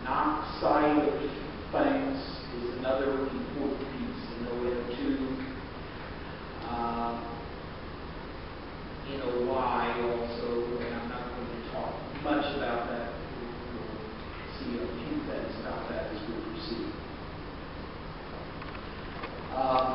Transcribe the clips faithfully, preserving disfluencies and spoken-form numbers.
NOx side of things is another important piece in O M two. Um, in O Y also, and I'm not going to talk much about that. We'll see a few things about that as we proceed. Um,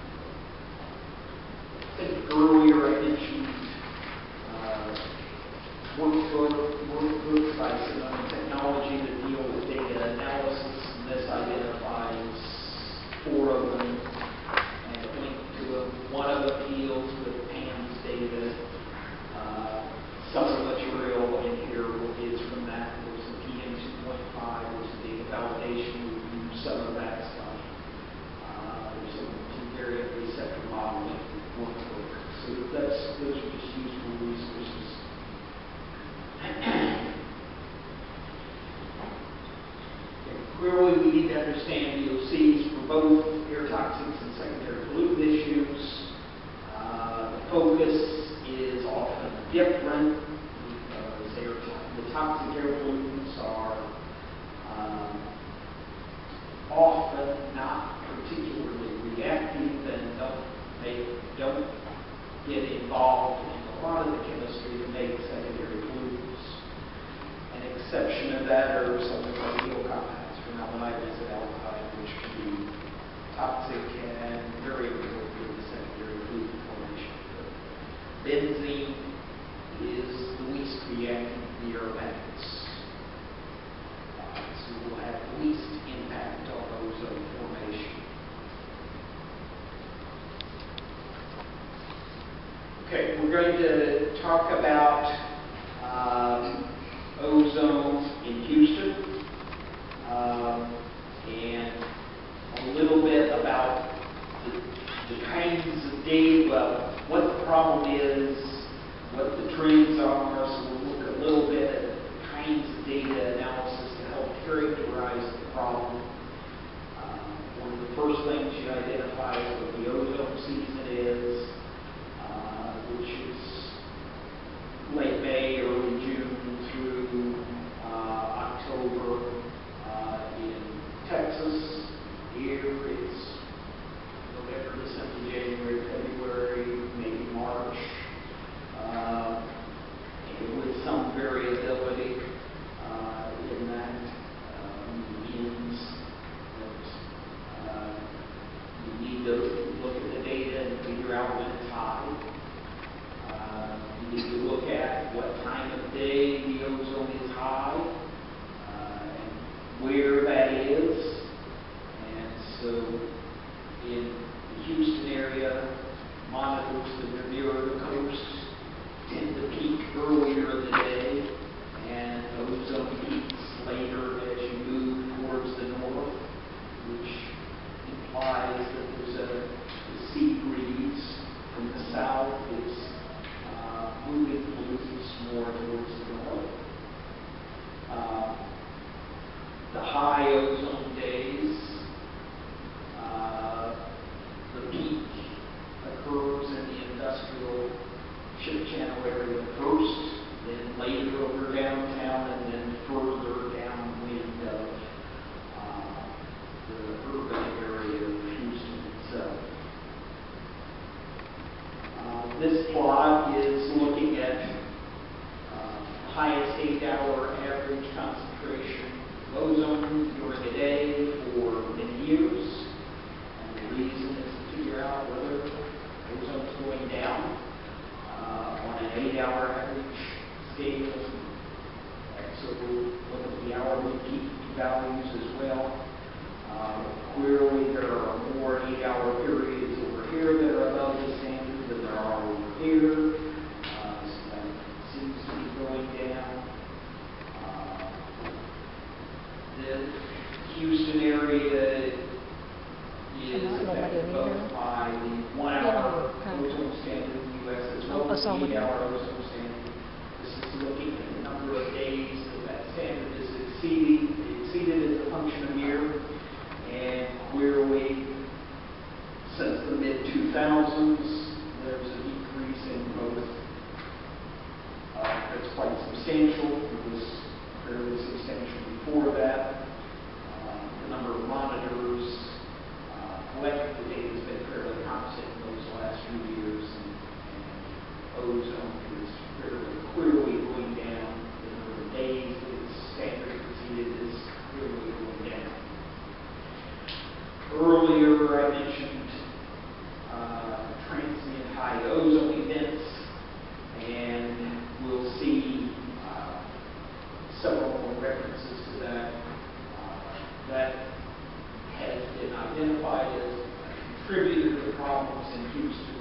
I think earlier I mentioned uh, workbook, workbooks by some technology that deal with data analysis, and this identifies four of them and a link to them. One of them deals with P A M's data. Uh, some of the material in here is from that. There's a P M two point five, which is data validation. We use some of that stuff. Uh, there's some variant receptor modeling workbook. So that's, those are just useful resources. Clearly, we need to understand V O Cs for both air toxics and secondary pollutant issues. Uh, the focus is often different because air to the toxic air pollutants are um, often not particularly reactive and don't make, don't get involved in a lot of the chemistry to make secondary pollutants. An exception of that are some of the ideal compounds, formaldehyde and aldehyde, which can be toxic and very important in the secondary pollutant formation. Benzene is the least reactive of the aromatics, uh, so we'll have the least impact on ozone formation. Okay, we're going to talk about um, ozone in Houston, um, and a little bit about the, the kinds of data, well, what the problem is, what the trends are. So we'll look a little bit at the kinds of data analysis to help characterize the problem. Um, one of the first things you identify is what the ozone season is, uh, which is late May, early June through uh, October uh, in Texas. Here it's November, December, January, February, maybe March, uh, and with some variability uh, in that um, means that uh, you need to look at the data and figure out when it's high. Uh, you need to look at what time of day the ozone is high uh, and where that is. And so in the Houston area, monitors that are nearer the coast tend to peak earlier in the day, and ozone peaks later as you move towards the north, which implies that there's a, a sea breeze from the south that's uh, moving pollutants more towards the north. Uh, the high ozone days, uh, the peak occurs in the industrial ship channel area first, then later over downtown, and then further downwind of uh, the urban area of Houston itself. Uh, this plot is looking at uh, highest eight-hour average concentration of ozone during a day for many years. And the reason is to figure out whether ozone is going down uh, on an eight-hour average scale. And so we'll look at the hourly peak values as well. Uh, clearly, there are more eight-hour periods over here that are above the standard than there are over here. Uh, so that seems to be going down. Uh, the Houston area is affected both by the one-hour ozone standard in the U S as well as the eight-hour ozone standard. This is looking at the number of days that that standard is exceeding, exceeded as a function of year, and clearly since the mid two thousands there's a decrease in both. Uh, that's quite substantial. It was fairly substantial before that. Uh, the number of monitors uh, collected to date has been fairly constant in those last few years, and, and ozone is fairly clearly going down. The number of days that it's standard exceeded is clearly going down. Earlier I mentioned uh, transient high ozone events, and we'll see uh, several more references to that. Uh, that has been identified as a contributor to problems in Houston,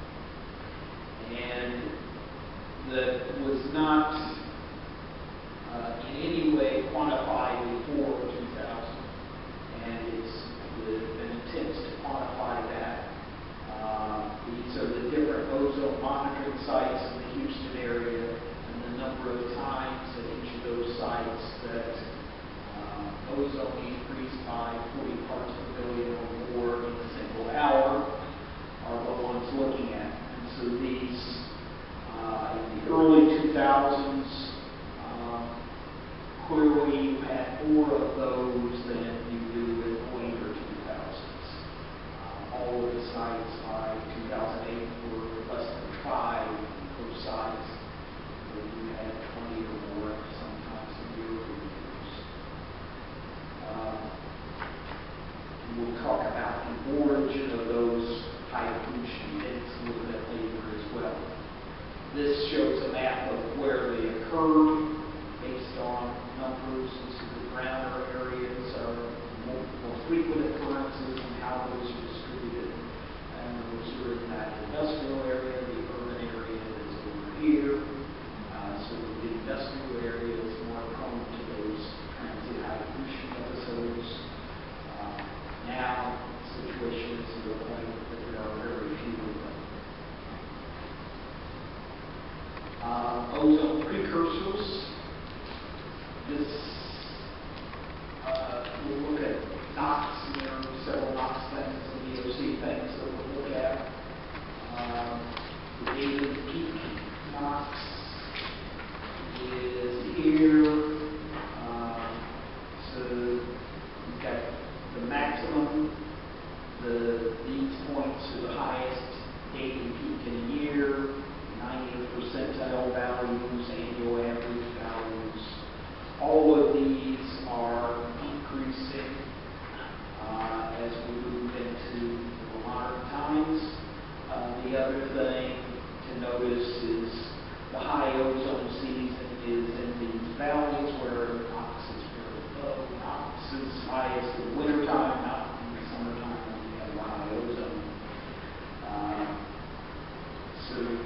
and that was not uh, in any way quantified before two thousand, and it's been attempts to quantify that. Uh, these are the different ozone monitoring sites in the Houston area, and the number of times at each of those sites that uh, ozone increased by forty parts per billion or more in a single hour are the ones looking at. And so these, uh, in the early two thousands, uh, clearly you had more of those than you do in the later two thousands. Uh, all of the sites by two thousand eight were less than five per site, but you had twenty or more, sometimes in the early years. Uh, we'll talk about the origin of those high pollution events a little bit later as well. This shows a map of where they occurred based on numbers. So the browner areas are more, more frequent occurrences and how those are distributed. And those are in that industrial area. The urban area is over here. Uh, so the industrial area is more prone to those transient high pollution episodes. Uh, now, the situation is to the point that there are very few of them. Uh, ozone precursors. This, uh, we'll look at NOx, and there are several NOx things and V O C things that we'll look at. Um, the daily peak NOx is here. Uh, so we've got the maximum. The, these points are the highest daily peak in a year, ninetieth percentile values, annual average values. All of these are increasing uh, as we move into the modern times. Uh, the other thing to notice is the high ozone season is in these valleys where NOx is very low. NOx is highest in the wintertime, not in the summertime when we have high ozone. Uh, so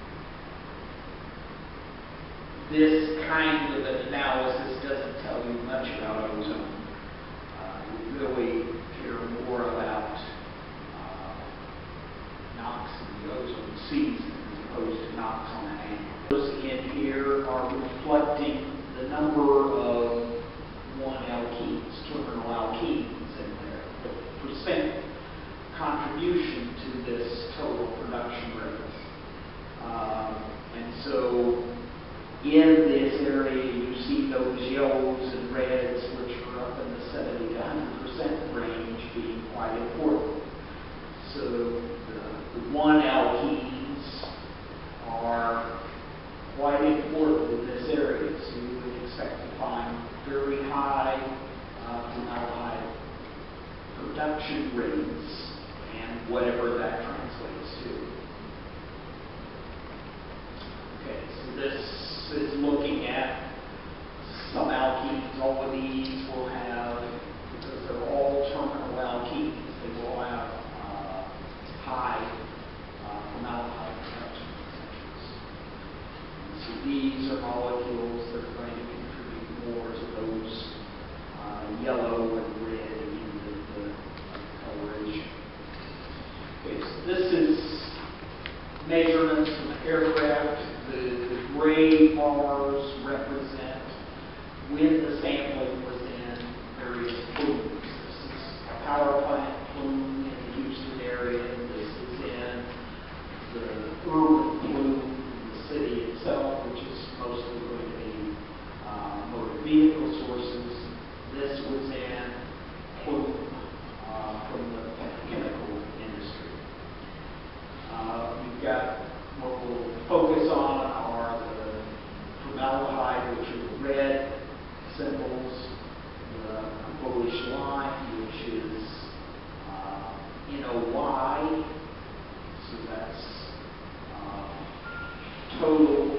this kind of an analysis doesn't tell you much about ozone. Uh, we really care more about uh, NOx in the ozone season as opposed to NOx on an annual. Those in here are reflecting the number of one alkenes, terminal alkenes in there, the percent contribution to this total production rate. Uh, and so in this area, you see those yellows and reds, which are up in the seventy to one hundred percent range, being quite important. So the, the one alkenes are quite important in this area. So you would expect to find very high uh, formaldehyde production rates and whatever that translates to. Okay, so this is looking at some alkenes. All of these will have, because they're all terminal alkenes, they will have uh, high uh, formaldehyde production percentages. So these are molecules that are going to contribute more to those uh, yellow and red in the, the coloration. Okay, so this is measurements from the aircraft. The, the gray bars represent when the sample yellowish line, which is uh, N O Y. So that's uh, total